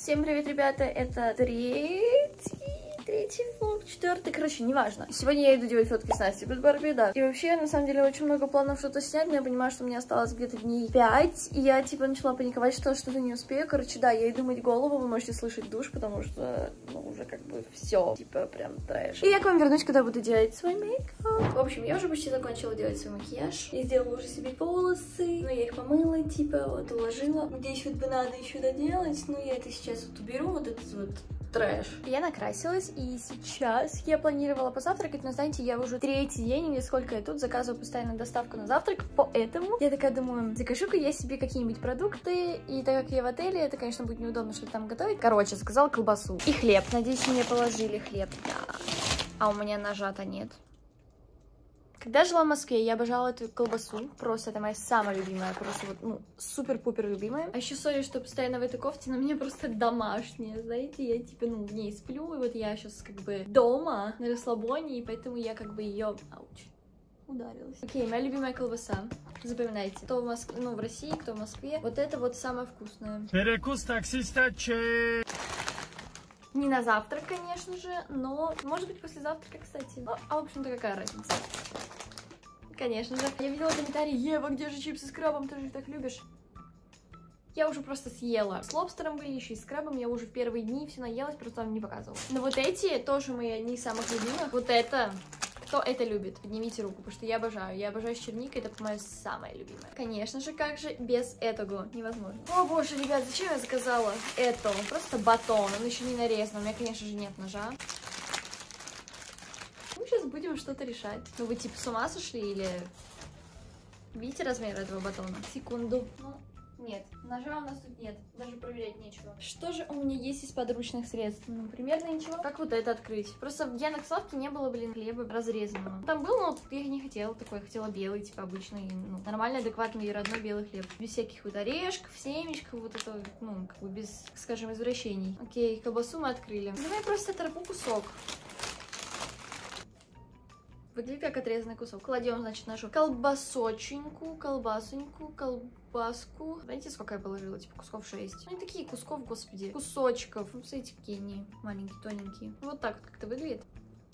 Всем привет, ребята, это третий влог, четвертый, короче, неважно. Сегодня я иду делать фотки с Настей под Барби, да. И вообще, на самом деле, очень много планов что-то снять, но я понимаю, что мне осталось где-то дней 5, и я, типа, начала паниковать, что что-то не успею. Короче, да, я иду мыть голову, вы можете слышать душ, потому что, ну, уже как бы все, типа, прям трэш. И я к вам вернусь, когда буду делать свой мейкап. В общем, я уже почти закончила делать свой макияж. Я сделала уже себе волосы, но я их помыла, типа, вот, уложила. Здесь вот бы надо еще доделать, но я это сейчас вот уберу, вот этот вот трэш. Я накрасилась, и сейчас я планировала позавтракать, но, знаете, я уже третий день, или сколько я тут, заказываю постоянно доставку на завтрак, поэтому я такая думаю, закажу-ка я себе какие-нибудь продукты, и так как я в отеле, это, конечно, будет неудобно что-то там готовить. Короче, заказала колбасу и хлеб. Надеюсь, мне положили хлеб, да. А у меня ножа-то нет. Когда жила в Москве, я обожала эту колбасу, просто это моя самая любимая, просто вот, ну, супер-пупер любимая. А еще сори, что постоянно в этой кофте, но мне просто домашняя, знаете, я типа, ну, в ней сплю, и вот я сейчас как бы дома, на расслабоне, и поэтому я как бы ее, ударилась. Окей, моя любимая колбаса, запоминайте, кто в Москве, ну, в России, кто в Москве, вот это вот самое вкусное. Перекус таксиста че. Не на завтрак, конечно же, но, может быть, после завтрака, кстати. Ну, в общем-то, какая разница? Конечно же. Я видела комментарий: Ева, где же чипсы с крабом? Ты же их так любишь. Я уже просто съела. С лобстером были, еще и с крабом. Я уже в первые дни все наелась, просто вам не показывала. Но вот эти тоже мои одни из самых любимых. Вот это... Кто это любит? Поднимите руку, потому что я обожаю. Я обожаю с черникой, это моя самая любимая. Конечно же, как же без этого невозможно. О боже, ребят, зачем я заказала это? Просто батон, он еще не нарезан. У меня, конечно же, нет ножа. Мы сейчас будем что-то решать. Ну вы типа с ума сошли или... Видите размер этого батона? Секунду. Ну... Нет, ножа у нас тут нет, даже проверять нечего. Что же у меня есть из подручных средств? Ну, примерно ничего. Как вот это открыть? Просто в Яндекс.Лавке не было, блин, хлеба разрезанного. Там был, но я не хотела такой, я хотела белый, типа обычный, ну, нормальный, адекватный и родной белый хлеб. Без всяких вот орешков, семечков, вот это, ну, как бы без, скажем, извращений. Окей, колбасу мы открыли. Давай просто оторву кусок. Выглядит как отрезанный кусок. Кладем, значит, нашу колбасоченьку, колбаску. Знаете, сколько я положила? Типа кусков 6. Ну, не такие кусков, господи. Кусочков. Ну, смотрите, какие они маленькие, тоненькие. Вот так вот как-то выглядит.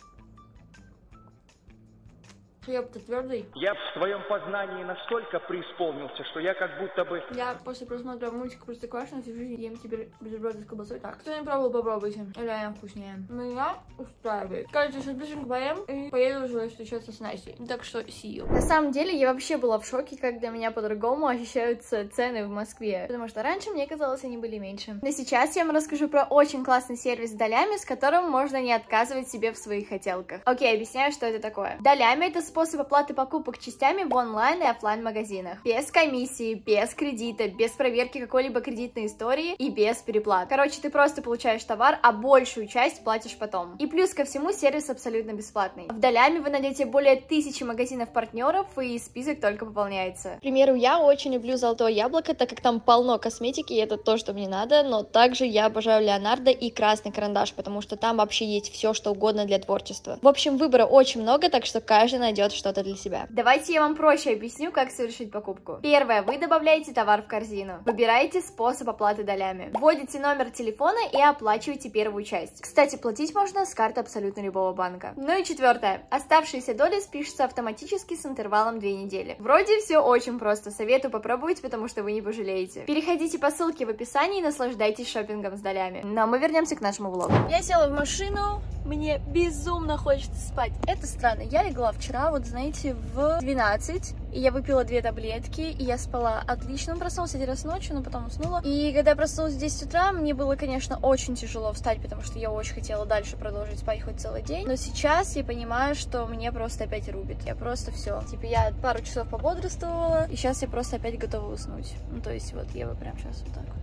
Хлеб-то твердый. Я в своем познании настолько преисполнился, что я как будто бы... Я после просмотра мультика «Простоквашино» всю жизнь ем теперь бутерброды с колбасой. Так, кто не пробовал, попробуйте. Реально вкуснее. Меня устраивает. Кажется, сейчас быстренько поем и поеду уже встречаться с Настей. Так что see you. На самом деле, я вообще была в шоке, как для меня по-другому ощущаются цены в Москве. Потому что раньше, мне казалось, они были меньше. Но сейчас я вам расскажу про очень классный сервис Долями, с которым можно не отказывать себе в своих хотелках. Окей, объясняю, что это такое. Долями — это способ оплаты покупок частями в онлайн и офлайн магазинах. Без комиссии, без кредита, без проверки какой-либо кредитной истории и без переплат. Короче, ты просто получаешь товар, а большую часть платишь потом. И плюс ко всему, сервис абсолютно бесплатный. В Долями вы найдете более 1000 магазинов-партнеров, и список только пополняется. К примеру, я очень люблю Золотое Яблоко, так как там полно косметики, и это то, что мне надо, но также я обожаю Леонардо и Красный Карандаш, потому что там вообще есть все, что угодно для творчества. В общем, выбора очень много, так что каждый найдет что-то для себя. Давайте я вам проще объясню, как совершить покупку. Первое. Вы добавляете товар в корзину. Выбираете способ оплаты долями. Вводите номер телефона и оплачиваете первую часть. Кстати, платить можно с карты абсолютно любого банка. Ну и четвертое. Оставшиеся доли спишутся автоматически с интервалом 2 недели. Вроде все очень просто. Советую попробовать, потому что вы не пожалеете. Переходите по ссылке в описании и наслаждайтесь шопингом с долями. Но мы вернемся к нашему влогу. Я села в машину. Мне безумно хочется спать. Это странно. Я легла вчера, вот знаете, в 12, и я выпила 2 таблетки, и я спала отлично. Проснулась 1 раз ночью, но потом уснула. И когда я проснулась в 10 утра, мне было, конечно, очень тяжело встать, потому что я очень хотела дальше продолжить спать хоть целый день. Но сейчас я понимаю, что мне просто опять рубит. Я просто все. Типа я пару часов пободрствовала, и сейчас я просто опять готова уснуть. Ну, то есть вот я бы прям сейчас вот так вот.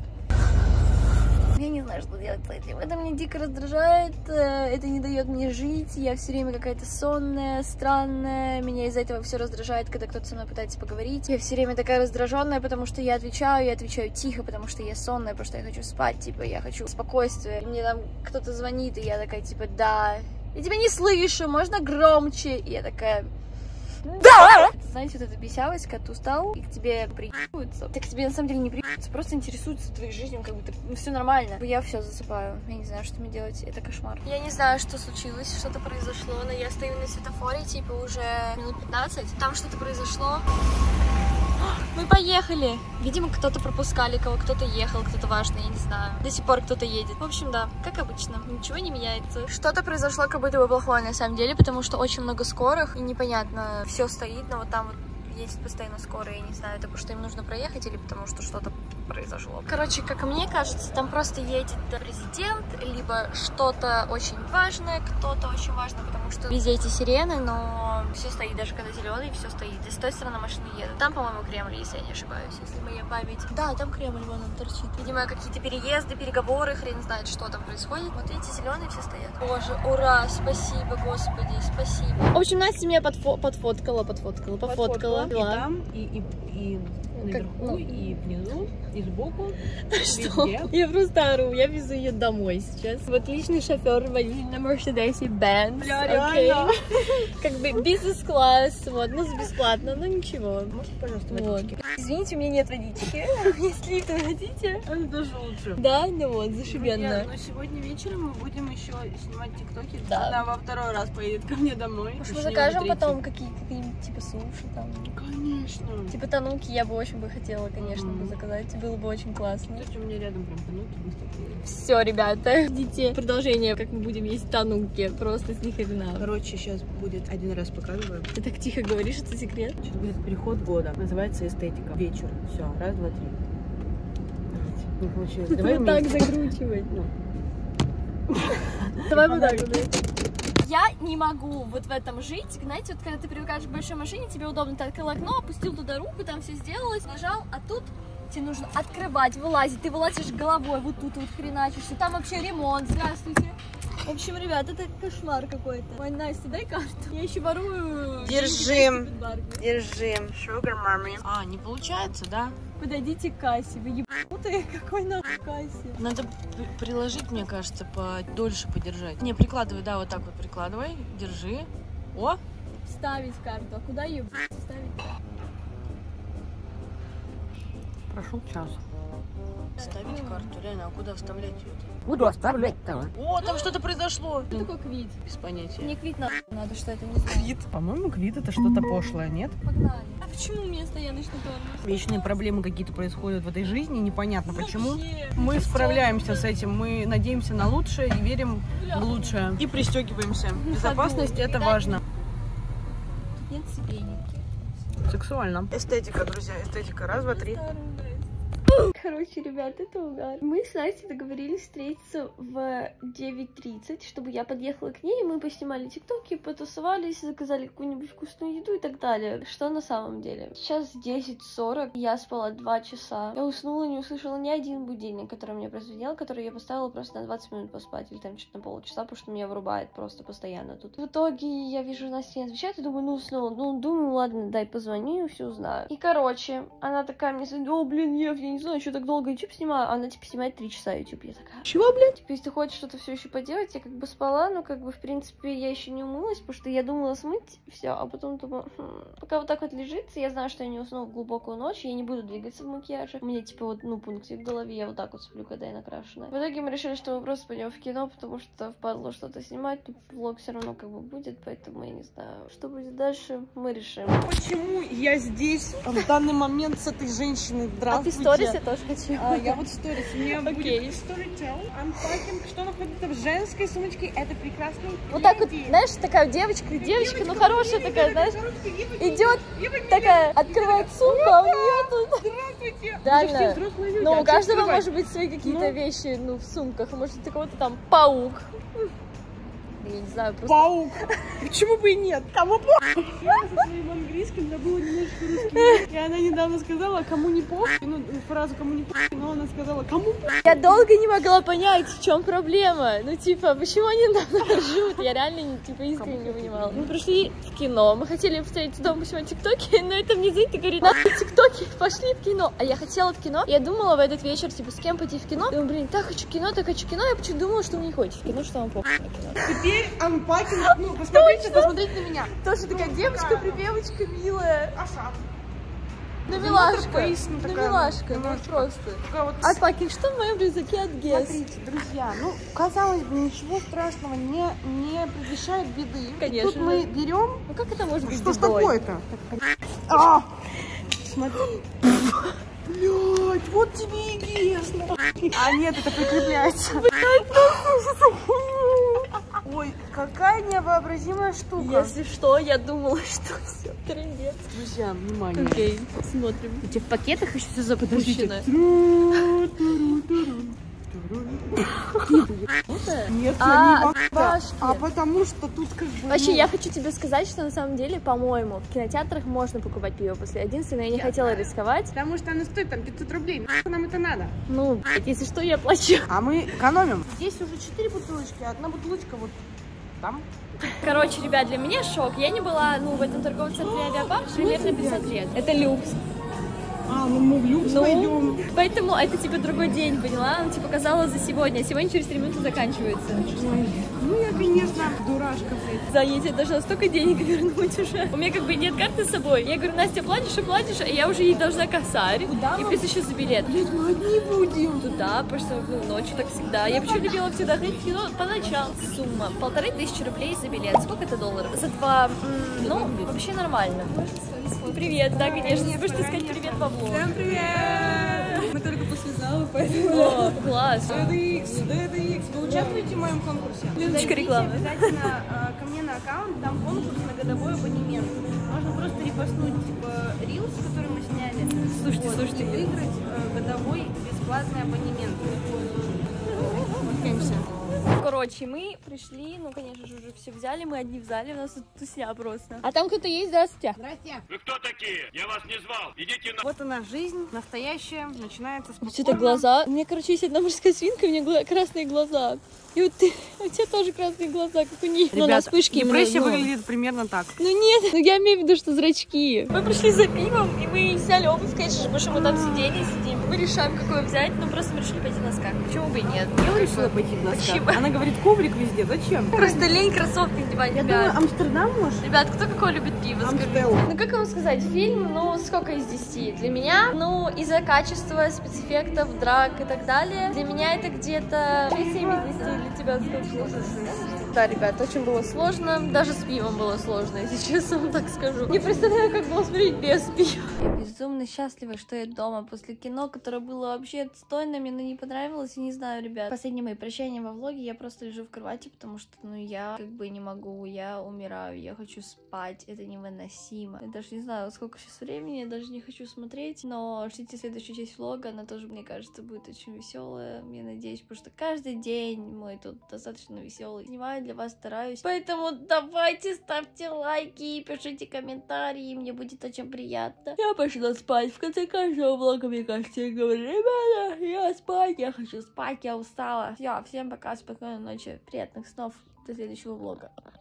Я не знаю, что делать с этим. Это меня дико раздражает, это не дает мне жить, я все время какая-то сонная, странная, меня из-за этого все раздражает, когда кто-то со мной пытается поговорить. Я все время такая раздраженная, потому что я отвечаю тихо, потому что я сонная, потому что я хочу спать, типа, я хочу спокойствия. И мне там кто-то звонит, и я такая, типа, да, я тебя не слышу, можно громче? И я такая... Да! Знаете, вот эта бесявость, когда ты устал, и к тебе приебываются. Так к тебе на самом деле не приебываются, просто интересуются твоей жизнью, как будто все нормально. Я все засыпаю. Я не знаю, что мне делать. Это кошмар. Я не знаю, что случилось, что-то произошло, но я стою на светофоре, типа, уже минут 15. Там что-то произошло. Мы поехали. Видимо, кто-то пропускали, кого кто-то ехал, кто-то важный, я не знаю. До сих пор кто-то едет. В общем, да, как обычно, ничего не меняется. Что-то произошло как будто бы плохое на самом деле, потому что очень много скорых, и непонятно, все стоит, но вот там вот едет постоянно скорая, я не знаю, это потому что им нужно проехать или потому что что-то произошло. Короче, как мне кажется, там просто едет президент, либо что-то очень важное, кто-то очень важный, потому что везде эти сирены, но все стоит, даже когда зеленый, все стоит. И с той стороны машины едут. Там, по-моему, Кремль, если я не ошибаюсь, если моя память. Да, там Кремль, вон он торчит. Видимо, какие-то переезды, переговоры, хрен знает, что там происходит. Вот эти зеленые все стоят. Боже, ура, спасибо, господи, спасибо. В общем, Настя меня пофоткала. И там, и наверху, и внизу, и сбоку. Что? Я просто ору, я везу ее домой сейчас. Вот отличный шофер, водитель на Мерседесе Benz. Бля, реально. Как бы бизнес-класс, вот, ну бесплатно, но ничего. Можете, пожалуйста, водички? Извините, у меня нет водички. Если лифт вы хотите. Это даже лучше. Да, ну вот, зашибенно. Но сегодня вечером мы будем еще снимать тиктоки. Да. Она во второй раз поедет ко мне домой. Может, мы закажем потом какие-нибудь типа суши там? Конечно. Типа тануки я бы очень бы хотела, конечно, бы заказать. Было бы очень классно. Кстати, у меня рядом прям тануки быстро. Все, ребята, ждите продолжение, как мы будем есть тануки. Просто с них хрена. Короче, сейчас будет один раз показываю. Ты так тихо говоришь, это секрет? Сейчас будет переход года. Называется эстетика. Вечер. Все, раз, два, три. Не получилось. Давай вот так закручивать. Ну. Давай вот так вот. Я не могу вот в этом жить. Знаете, вот когда ты привыкаешь к большой машине, тебе удобно. Ты открыл окно, опустил туда руку, там все сделалось, нажал, а тут тебе нужно открывать, вылазить. Ты вылазишь головой, вот тут вот хреначишься. Там вообще ремонт. Здравствуйте. В общем, ребят, это кошмар какой-то. Ой, Настя, дай карту. Я еще ворую. Держи. Держи. Sugar mommy. А, не получается, да? Подойдите к кассе. Вы ебанутые? Какой нахуй кассе? Надо приложить, мне кажется, подольше подержать. Не, прикладывай, да, вот так вот прикладывай. Держи. О! Вставить карту. А куда ее вставить? Прошел час. Ставить карту, реально, а куда вставлять ее-то? Буду оставлять-то. О, там что-то произошло. Что такое квит? Без понятия. Мне квит надо, что это не знаю. Квит? По-моему, квит это что-то пошлое, нет? Погнали. А почему у меня стояночный тормоз? Вечные проблемы какие-то происходят в этой жизни, непонятно почему. Вообще. Мы справляемся с этим, мы надеемся на лучшее и верим в лучшее. И пристегиваемся. Безопасность это важно. Тут нет сидений. Сексуально. Эстетика, друзья, эстетика. Раз, два, три. Короче, ребят, это угар. Мы с Настей договорились встретиться в 9:30, чтобы я подъехала к ней, мы поснимали тиктоки, потусовались, заказали какую-нибудь вкусную еду и так далее. Что на самом деле? Сейчас 10:40, я спала 2 часа. Я уснула, не услышала ни один будильник, который мне прозвенел, который я поставила просто на 20 минут поспать, или там что-то на полчаса, потому что меня вырубает просто постоянно тут. В итоге я вижу, Настя не отвечает, и думаю, ну уснула. Ну, думаю, ладно, дай позвоню, все узнаю. И, короче, она такая мне говорит, о, блин, я не знаю, что так долго YouTube снимаю, она, типа, снимает 3 часа YouTube. Я такая, чего, блядь? типа, если ты хочешь что-то все еще поделать, я как бы спала, но как бы, в принципе, я еще не умылась, потому что я думала смыть все, а потом думала, пока вот так вот лежится, я знаю, что я не усну в глубокую ночь, я не буду двигаться в макияже. У меня, типа, вот, ну, пунктик в голове, я вот так вот сплю, когда я накрашенная. В итоге мы решили, что мы просто пойдем в кино, потому что впадло что-то снимать, но влог все равно как бы будет, поэтому я не знаю, что будет дальше, мы решим. Почему я здесь в данный момент с этой женщиной? Здравствуйте. А ты сторис я тоже хочу. Я вот сторис. У меня будет storytell. Unpacking. Что находится в женской сумочке? Это прекрасный вот так вот, знаешь, такая девочка, ну хорошая такая, знаешь, идет, такая, открывает сумку, а у нее тут... Здравствуйте. Реально. Ну, у каждого может быть свои какие-то вещи, ну, в сумках. Может, у кого-то там паук. Я не знаю, просто... Паук. Почему бы и нет? Кому похуй? Я со своим английским забыла немножко русский. И она недавно сказала, кому не похуй. Ну, фразу кому не похуй, но она сказала, кому похуй. Я долго не могла понять, в чем проблема. Ну, типа, почему они нам ржут? Я реально, типа, искренне не понимала. Мы пришли в кино. Мы хотели встретиться дома, посмотреть тиктоки, но это мне звонит и говорит, на тиктоки, пошли в кино. А я хотела в кино. Я думала в этот вечер, типа, с кем пойти в кино. Думаю, блин, так хочу кино, я почему-то думала, что вы не ходите в кино, что вам похуй на кино. теперь анпакинг. Ну, посмотрите на меня. Тоже такая девочка-припевочка милая. А шапка? Ну, милашка. Пейсни Ну, такая. милашка, ну Немножко. просто. Такая вот. Анпакинг, что в моем рюкзаке от Гесс? Смотрите, друзья, ну, казалось бы, ничего страшного не предвещает беды. Конечно. Тут мы берем. Ну как это может быть Что ж бедой? такое-то? Смотри. Блять, вот тебе и гес. А нет, это прикрепляется. Ой, какая невообразимая штука. Если что, я думала, что все, трындец. Друзья, внимание. Окей, смотрим. У тебя в пакетах еще все запущено? Нет, А, я не от могу. Пашки. А потому что тут как бы... Вообще, ну, я хочу тебе сказать, что на самом деле, по-моему, в кинотеатрах можно покупать пиво после 11, но я не хотела рисковать. Потому что оно стоит там 500 рублей. Нахуй нам это надо? Ну, блядь, если что, я плачу. А мы экономим. Здесь уже 4 бутылочки, а одна бутылочка вот там. Короче, ребят, для меня шок. Я не была, в этом торговом центре Авиапарк примерно 500 лет. Это люкс. А, ну мы в люкс пойдем. Поэтому это, типа, другой день, поняла? Он, типа, казалось за сегодня. Сегодня через 3 минуты заканчивается. Ой, ну я, конечно, дурашка, блядь. Да, я тебе должна столько денег вернуть уже. У меня как бы нет карты с собой. Я говорю, Настя, платишь, а я уже ей должна косарь. Куда И мы? плюс еще за билет. Блядь, мы одни будем. Туда, потому что ночью так всегда. Я почему любила всегда ходить в кино по ночам. Сумма 1500 рублей за билет. Сколько это долларов? За 2, ну, вообще нормально. Привет, да, конечно. Можешь сказать привет во влог. Всем привет! Мы только после зала, поэтому... О, класс. DDX. Вы участвуете в моем конкурсе? Минуточка рекламы. Обязательно ко мне на аккаунт, там конкурс на годовой абонемент. Можно просто репостнуть, типа, рилс, который мы сняли. Слушайте, Вот, слушайте. и выиграть годовой бесплатный абонемент. Успеемся. Короче, мы пришли, ну, конечно же, уже все взяли, мы одни в зале, у нас тут тусня просто. А там кто-то есть, здравствуйте. Здрасте. Вы кто такие? Я вас не звал. Идите на... Вот она, жизнь настоящая, начинается спокойно. Что-то глаза. У меня, короче, есть одна мужская свинка, у меня красные глаза. И вот ты, у тебя тоже красные глаза, как у них. Ну, у нас вспышки именно, депрессия ну. выглядит примерно так. Ну нет, ну я имею в виду, что зрачки. Мы пришли за пивом, и мы взяли обувь, конечно же, потому что мы там сидим. Мы решаем, какую взять, но просто мы решили пойти в носках. Почему бы и нет? Я решила пойти в носках. Почему? Она говорит, коврик везде, зачем? Просто лень кроссовки надевать, Я ребят. думаю, Амстердам может? Ребят, кто какой любит пиво? Скажите. Амстел. Ну как вам сказать, фильм, ну сколько из 10? Для меня, ну из-за качества, спецэффектов, драк и так далее, для меня это где-то 7 из 10, для тебя сколько? Да, ребят, очень было сложно, даже с пивом было сложно, если честно вам так скажу. Не представляю, как было смотреть без пива. Я безумно счастлива, что я дома после кино, которое было вообще отстойно, мне не понравилось, и не знаю, ребят. Последние мои прощания во влоге, я просто лежу в кровати, потому что, ну, я как бы не могу, я умираю, я хочу спать, это невыносимо. Я даже не знаю, сколько сейчас времени, я даже не хочу смотреть, но ждите следующую часть влога, она тоже, мне кажется, будет очень веселая, я надеюсь, потому что каждый день мой тут достаточно веселый. Снимаю для вас, стараюсь, поэтому давайте ставьте лайки, пишите комментарии, мне будет очень приятно. Я пошла спать, в конце каждого влога, мне кажется, я говорю, ребята, я спать, я хочу спать, я устала. Все, всем пока, спокойной ночи, приятных снов, до следующего влога.